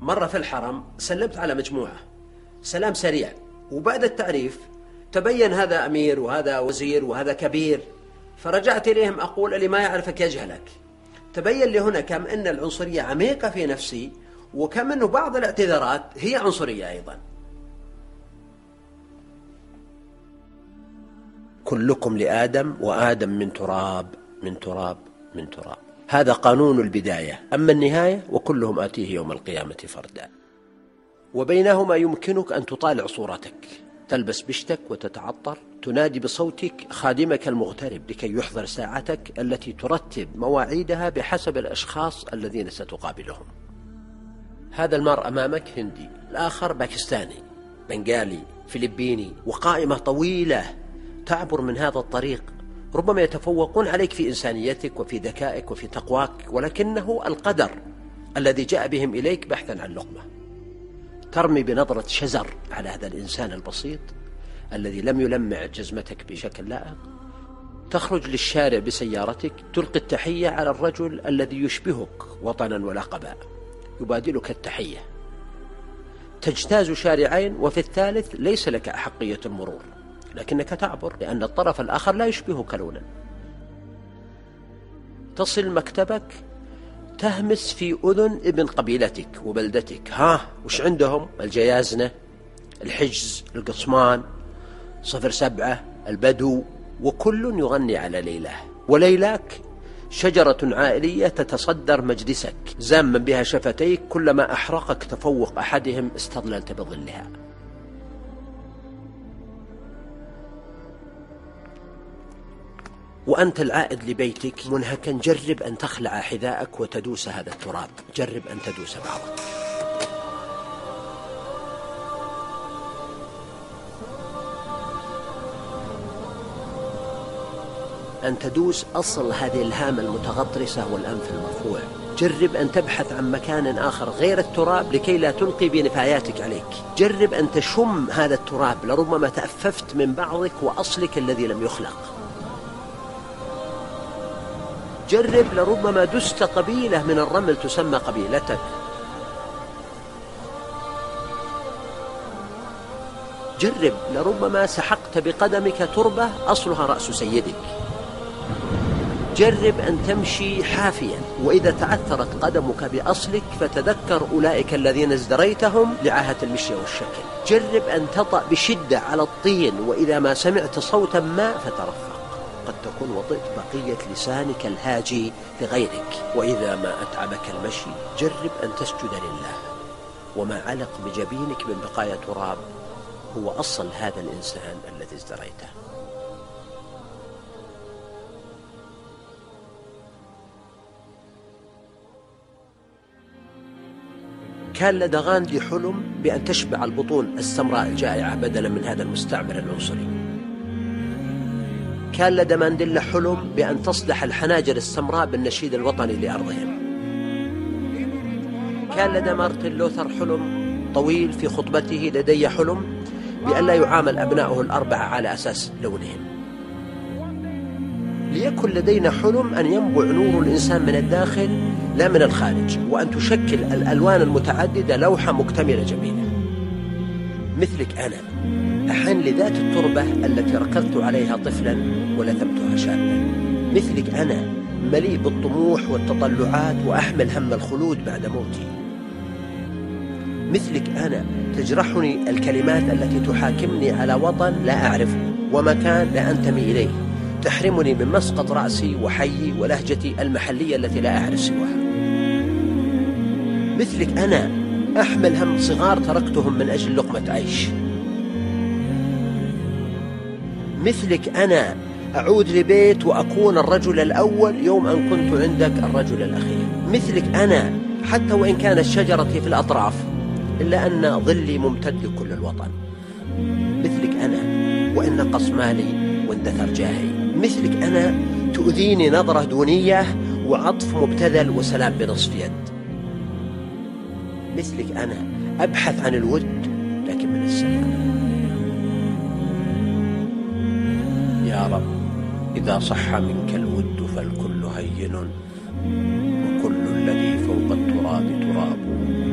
مرة في الحرم سلمت على مجموعة سلام سريع، وبعد التعريف تبين هذا أمير وهذا وزير وهذا كبير، فرجعت إليهم أقول اللي ما يعرفك يجهلك. تبين لي هنا كم أن العنصرية عميقة في نفسي، وكم أنه بعض الاعتذارات هي عنصرية أيضا. كلكم لآدم وآدم من تراب من تراب من تراب، هذا قانون البداية. أما النهاية وكلهم آتيه يوم القيامة فردا. وبينهما يمكنك أن تطالع صورتك، تلبس بشتك وتتعطر، تنادي بصوتك خادمك المغترب لكي يحضر ساعتك التي ترتب مواعيدها بحسب الأشخاص الذين ستقابلهم. هذا المرء أمامك هندي، الآخر باكستاني، بنغالي، فلبيني، وقائمة طويلة تعبر من هذا الطريق. ربما يتفوقون عليك في إنسانيتك وفي ذكائك وفي تقواك، ولكنه القدر الذي جاء بهم إليك بحثا عن لقمة. ترمي بنظرة شزر على هذا الإنسان البسيط الذي لم يلمع جزمتك بشكل لائق، تخرج للشارع بسيارتك، تلقي التحية على الرجل الذي يشبهك وطنا ولقبا، يبادلك التحية، تجتاز شارعين وفي الثالث ليس لك أحقية المرور، لكنك تعبر لأن الطرف الآخر لا يشبهك لونا. تصل مكتبك، تهمس في أذن ابن قبيلتك وبلدتك، ها وش عندهم؟ الجيازنة، الحجز، القصمان، 07، البدو، وكل يغني على ليلاه. وليلاك شجرة عائلية تتصدر مجلسك زاما بها شفتيك، كلما أحرقك تفوق أحدهم استظللت بظلها. وأنت العائد لبيتك منهكا، جرب أن تخلع حذاءك وتدوس هذا التراب، جرب أن تدوس بعضك. أن تدوس أصل هذه الهامة المتغطرسة والأنف المرفوع. جرب أن تبحث عن مكان آخر غير التراب لكي لا تلقي بنفاياتك عليك. جرب أن تشم هذا التراب، لربما تأففت من بعضك وأصلك الذي لم يخلق. جرب، لربما دست قبيلة من الرمل تسمى قبيلتك. جرب، لربما سحقت بقدمك تربة أصلها رأس سيدك. جرب أن تمشي حافيا، وإذا تعثرت قدمك بأصلك فتذكر أولئك الذين ازدريتهم لعاهة المشي والشكل. جرب أن تطأ بشدة على الطين، وإذا ما سمعت صوتا ما فترفق، قد تكون وطئت بقية لسانك الهاجي لغيرك. وإذا ما أتعبك المشي جرب أن تسجد لله، وما علق بجبينك من بقايا تراب هو أصل هذا الإنسان الذي ازدريته. كان لدى غاندي حلم بأن تشبع البطون السمراء الجائعة بدلا من هذا المستعمر العنصري. كان لدى مانديلا حلم بأن تصلح الحناجر السمراء بالنشيد الوطني لأرضهم. كان لدى مارتن لوثر حلم طويل في خطبته: لدي حلم بأن لا يعامل أبنائه الأربعة على أساس لونهم. ليكن لدينا حلم أن ينبع نور الإنسان من الداخل لا من الخارج، وأن تشكل الألوان المتعددة لوحة مكتملة جميلة. مثلك أنا أحن لذات التربة التي ركضت عليها طفلا ولثمتها شابا. مثلك أنا مليء بالطموح والتطلعات وأحمل هم الخلود بعد موتي. مثلك أنا تجرحني الكلمات التي تحاكمني على وطن لا أعرفه ومكان لا أنتمي إليه، تحرمني من مسقط رأسي وحيي ولهجتي المحلية التي لا أعرف سواها. مثلك أنا أحمل هم صغار تركتهم من أجل لقمة عيش. مثلك أنا أعود لبيت وأكون الرجل الأول يوم أن كنت عندك الرجل الأخير. مثلك أنا حتى وإن كانت شجرتي في الأطراف إلا أن ظلي ممتد لكل الوطن. مثلك أنا وإن نقص مالي واندثر جاهي. مثلك أنا تؤذيني نظرة دونية وعطف مبتذل وسلام بنصف يد. مثلك أنا أبحث عن الود لكن من السماء. يا رب إذا صح منك الود فالكل هين، وكل الذي فوق التراب تراب.